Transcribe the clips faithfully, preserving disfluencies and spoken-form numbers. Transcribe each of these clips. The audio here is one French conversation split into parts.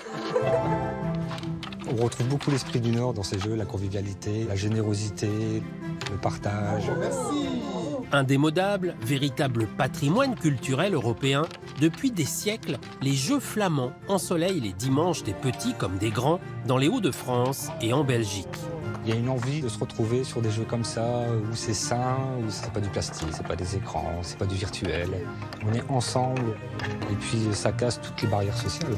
On retrouve beaucoup l'esprit du Nord dans ces jeux, la convivialité, la générosité, le partage. Merci. Indémodable, véritable patrimoine culturel européen, depuis des siècles, les jeux flamands ensoleillent les dimanches des petits comme des grands dans les Hauts-de-France et en Belgique. Il y a une envie de se retrouver sur des jeux comme ça, où c'est sain, où c'est pas du plastique, c'est pas des écrans, c'est pas du virtuel. On est ensemble et puis ça casse toutes les barrières sociales.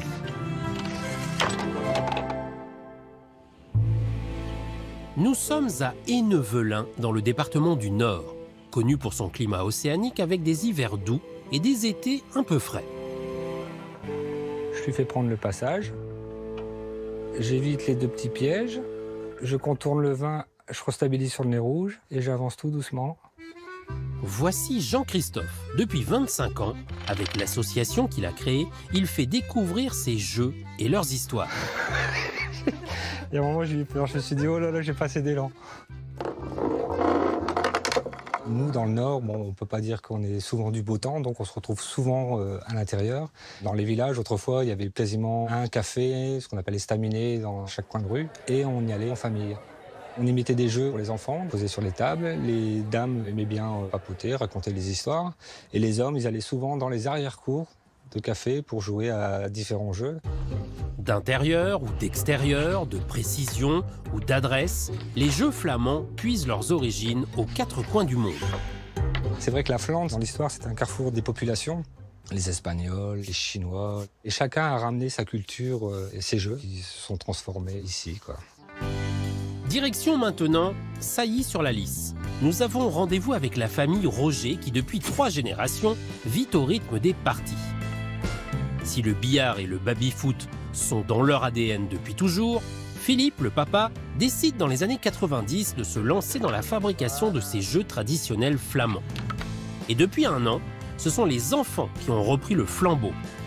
Nous sommes à Hennevelin, dans le département du Nord, connu pour son climat océanique avec des hivers doux et des étés un peu frais. Je lui fais prendre le passage, j'évite les deux petits pièges, je contourne le vin, je restabilise sur le nez rouge et j'avance tout doucement. Voici Jean-Christophe. Depuis vingt-cinq ans, avec l'association qu'il a créée, il fait découvrir ses jeux et leurs histoires. Il y a un moment, j'ai eu peur, je me suis dit, oh là là, j'ai passé d'élan. Nous, dans le Nord, bon, on ne peut pas dire qu'on est souvent du beau temps, donc on se retrouve souvent euh, à l'intérieur. Dans les villages, autrefois, il y avait quasiment un café, ce qu'on appelle estaminet, dans chaque coin de rue, et on y allait en famille. On y mettait des jeux pour les enfants, posés sur les tables. Les dames aimaient bien euh, papoter, raconter des histoires. Et les hommes, ils allaient souvent dans les arrière-cours de café pour jouer à différents jeux. D'intérieur ou d'extérieur, de précision ou d'adresse, les jeux flamands puisent leurs origines aux quatre coins du monde. C'est vrai que la Flandre, dans l'histoire, c'est un carrefour des populations. Les Espagnols, les Chinois. Et chacun a ramené sa culture et ses jeux qui se sont transformés ici, quoi. Direction maintenant Sailly-sur-la-Lys. Nous avons rendez-vous avec la famille Roger qui, depuis trois générations, vit au rythme des parties. Si le billard et le baby-foot sont dans leur A D N depuis toujours, Philippe, le papa, décide dans les années quatre-vingt-dix de se lancer dans la fabrication de ces jeux traditionnels flamands. Et depuis un an, ce sont les enfants qui ont repris le flambeau.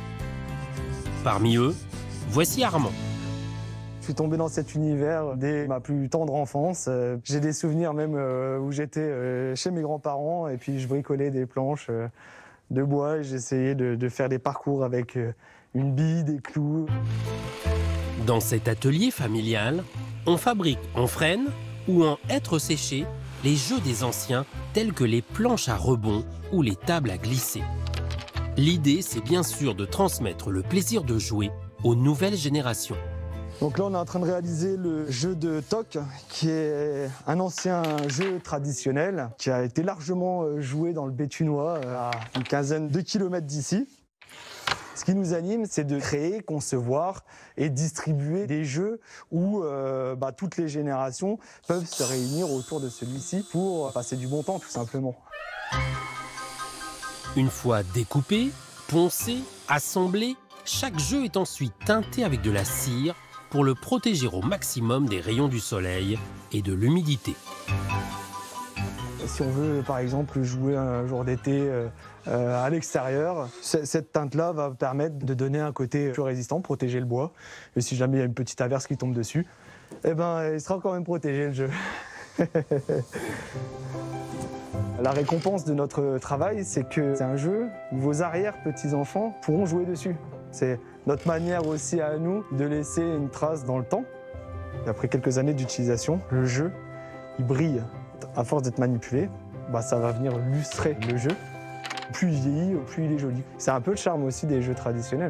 Parmi eux, voici Armand. Je suis tombé dans cet univers dès ma plus tendre enfance. J'ai des souvenirs même où j'étais chez mes grands-parents et puis je bricolais des planches de bois. J'essayais de, de faire des parcours avec une bille, des clous. Dans cet atelier familial, on fabrique en frêne ou en hêtre séché les jeux des anciens tels que les planches à rebond ou les tables à glisser. L'idée, c'est bien sûr de transmettre le plaisir de jouer aux nouvelles générations. Donc là, on est en train de réaliser le jeu de toc, qui est un ancien jeu traditionnel qui a été largement joué dans le Béthunois, à une quinzaine de kilomètres d'ici. Ce qui nous anime, c'est de créer, concevoir et distribuer des jeux où euh, bah, toutes les générations peuvent se réunir autour de celui-ci pour passer du bon temps, tout simplement. Une fois découpé, poncé, assemblé, chaque jeu est ensuite teinté avec de la cire pour le protéger au maximum des rayons du soleil et de l'humidité. Si on veut, par exemple, jouer un jour d'été euh, euh, à l'extérieur, cette teinte-là va permettre de donner un côté plus résistant, protéger le bois. Et si jamais il y a une petite averse qui tombe dessus, eh ben, il sera quand même protégé, le jeu. La récompense de notre travail, c'est que c'est un jeu où vos arrière-petits-enfants pourront jouer dessus. C'est notre manière aussi à nous de laisser une trace dans le temps. Et après quelques années d'utilisation, le jeu, il brille. À force d'être manipulé, bah, ça va venir lustrer le jeu. Plus il vieillit, plus il est joli. C'est un peu le charme aussi des jeux traditionnels.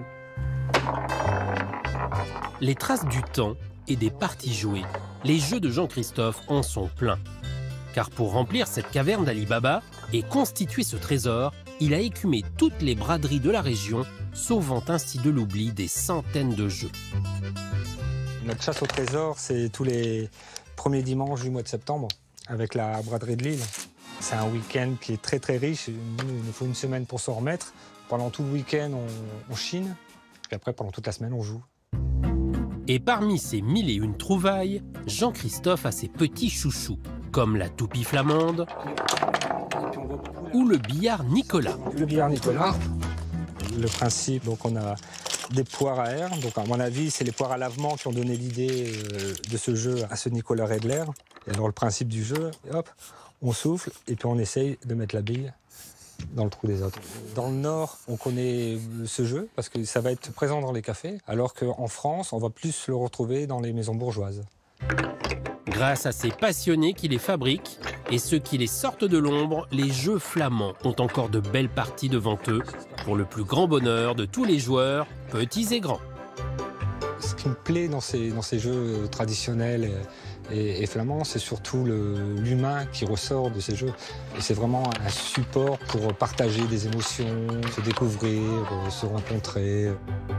Les traces du temps et des parties jouées, les jeux de Jean-Christophe en sont pleins. Car pour remplir cette caverne d'Ali Baba et constituer ce trésor, il a écumé toutes les braderies de la région, sauvant ainsi de l'oubli des centaines de jeux. Notre chasse au trésor, c'est tous les premiers dimanches du mois de septembre, avec la braderie de Lille. C'est un week-end qui est très très riche. Nous, il nous faut une semaine pour s'en remettre. Pendant tout le week-end, on, on chine. Puis après, pendant toute la semaine, on joue. Et parmi ces mille et une trouvailles, Jean-Christophe a ses petits chouchous, comme la toupie flamande ou le billard Nicolas. Le billard Nicolas, le principe, donc on a des poires à air. Donc à mon avis, c'est les poires à lavement qui ont donné l'idée de ce jeu à ce Nicolas Redler. Et alors le principe du jeu, hop, on souffle et puis on essaye de mettre la bille dans le trou des autres. Dans le Nord, on connaît ce jeu parce que ça va être présent dans les cafés, alors qu'en France, on va plus le retrouver dans les maisons bourgeoises. Grâce à ces passionnés qui les fabriquent et ceux qui les sortent de l'ombre, les jeux flamands ont encore de belles parties devant eux, pour le plus grand bonheur de tous les joueurs, petits et grands. Ce qui me plaît dans ces, dans ces jeux traditionnels et, et, et flamands, c'est surtout l'humain qui ressort de ces jeux. Et c'est vraiment un support pour partager des émotions, se découvrir, se rencontrer.